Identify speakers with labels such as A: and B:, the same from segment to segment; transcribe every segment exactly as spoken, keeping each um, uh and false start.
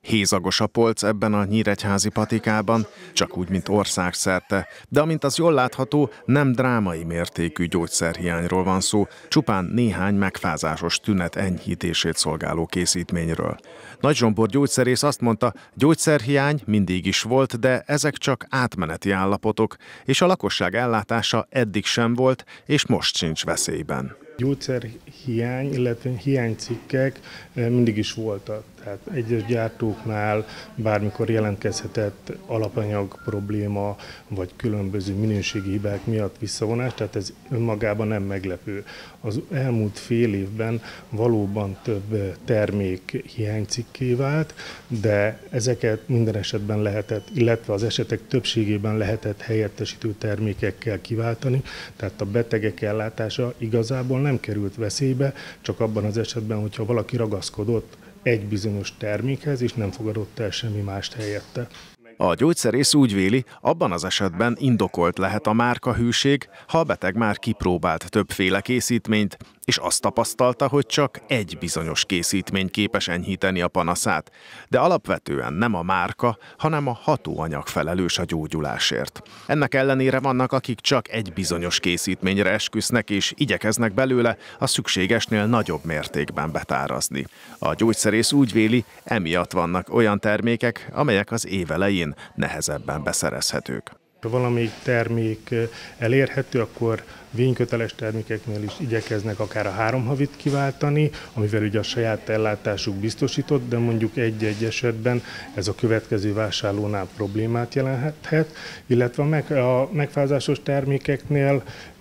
A: Hézagos a polc ebben a nyíregyházi patikában, csak úgy, mint országszerte, de amint az jól látható, nem drámai mértékű gyógyszerhiányról van szó, csupán néhány megfázásos tünet enyhítését szolgáló készítményről. Nagy Zsombor gyógyszerész azt mondta, gyógyszerhiány mindig is volt, de ezek csak átmeneti állapotok, és a lakosság ellátása eddig sem volt, és most sincs veszélyben.
B: Gyógyszerhiány, illetve hiánycikkek mindig is voltak. Tehát egyes gyártóknál bármikor jelentkezhetett alapanyag probléma, vagy különböző minőségi hibák miatt visszavonás, tehát ez önmagában nem meglepő. Az elmúlt fél évben valóban több termék hiánycikké vált, de ezeket minden esetben lehetett, illetve az esetek többségében lehetett helyettesítő termékekkel kiváltani, tehát a betegek ellátása igazából nem került veszélybe, csak abban az esetben, hogyha valaki ragaszkodott egy bizonyos termékhez, és nem fogadott el semmi mást helyette.
A: A gyógyszerész úgy véli, abban az esetben indokolt lehet a márkahűség, ha a beteg már kipróbált többféle készítményt, és azt tapasztalta, hogy csak egy bizonyos készítmény képes enyhíteni a panaszát. De alapvetően nem a márka, hanem a hatóanyag felelős a gyógyulásért. Ennek ellenére vannak, akik csak egy bizonyos készítményre esküsznek, és igyekeznek belőle a szükségesnél nagyobb mértékben betárazni. A gyógyszerész úgy véli, emiatt vannak olyan termékek, amelyek az év elején nehezebben beszerezhetők.
B: Ha valamelyik termék elérhető, akkor vényköteles termékeknél is igyekeznek akár a három havit kiváltani, amivel ugye a saját ellátásuk biztosított, de mondjuk egy-egy esetben ez a következő vásárlónál problémát jelenthet, illetve a megfázásos termékeknél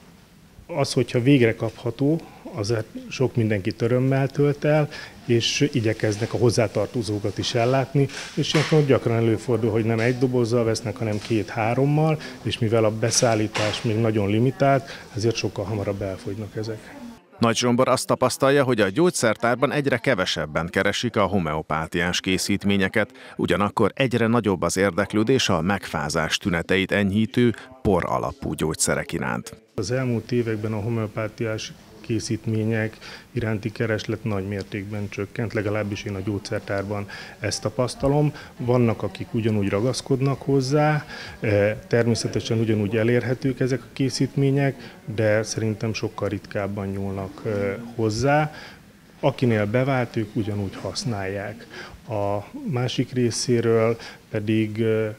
B: az, hogyha végre kapható, azért sok mindenkit örömmel tölt el, és igyekeznek a hozzátartozókat is ellátni, és ilyenkor gyakran előfordul, hogy nem egy dobozzal vesznek, hanem két-hárommal, és mivel a beszállítás még nagyon limitált, ezért sokkal hamarabb elfogynak ezek.
A: Nagy Zsombor azt tapasztalja, hogy a gyógyszertárban egyre kevesebben keresik a homeopátiás készítményeket, ugyanakkor egyre nagyobb az érdeklődés a megfázás tüneteit enyhítő, por alapú gyógyszerek iránt.
B: Az elmúlt években a homeopátiás készítmények iránti kereslet nagy mértékben csökkent, legalábbis én a gyógyszertárban ezt tapasztalom. Vannak, akik ugyanúgy ragaszkodnak hozzá, természetesen ugyanúgy elérhetők ezek a készítmények, de szerintem sokkal ritkábban nyúlnak hozzá. Akinél bevált, ők ugyanúgy használják. A másik részéről pedig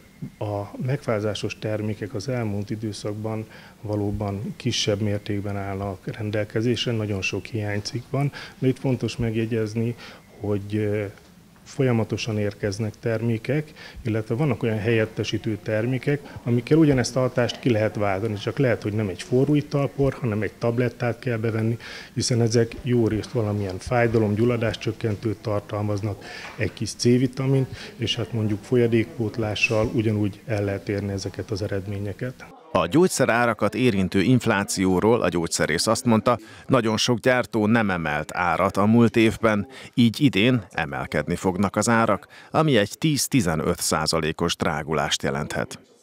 B: a megfázásos termékek az elmúlt időszakban valóban kisebb mértékben állnak rendelkezésre, nagyon sok hiánycikk van, de itt fontos megjegyezni, hogy folyamatosan érkeznek termékek, illetve vannak olyan helyettesítő termékek, amikkel ugyanezt a hatást ki lehet váltani, csak lehet, hogy nem egy forró italpor, hanem egy tablettát kell bevenni, hiszen ezek jó részt valamilyen fájdalom, gyulladás csökkentőt tartalmaznak, egy kis C-vitamint, és hát mondjuk folyadékpótlással ugyanúgy el lehet érni ezeket az eredményeket.
A: A gyógyszerárakat érintő inflációról a gyógyszerész azt mondta, nagyon sok gyártó nem emelt árat a múlt évben, így idén emelkedni fognak az árak, ami egy tíz-tizenöt százalékos drágulást jelenthet.